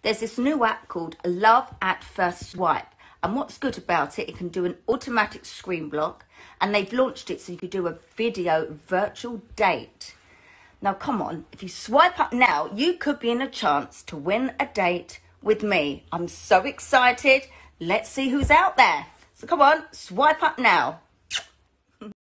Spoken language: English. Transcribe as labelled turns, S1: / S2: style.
S1: There's this new app called Love at First Swipe. And what's good about it, it can do an automatic screen block. And they've launched it so you could do a video virtual date. Now, come on, if you swipe up now, you could be in a chance to win a date with me. I'm so excited. Let's see who's out there. So come on, swipe up now.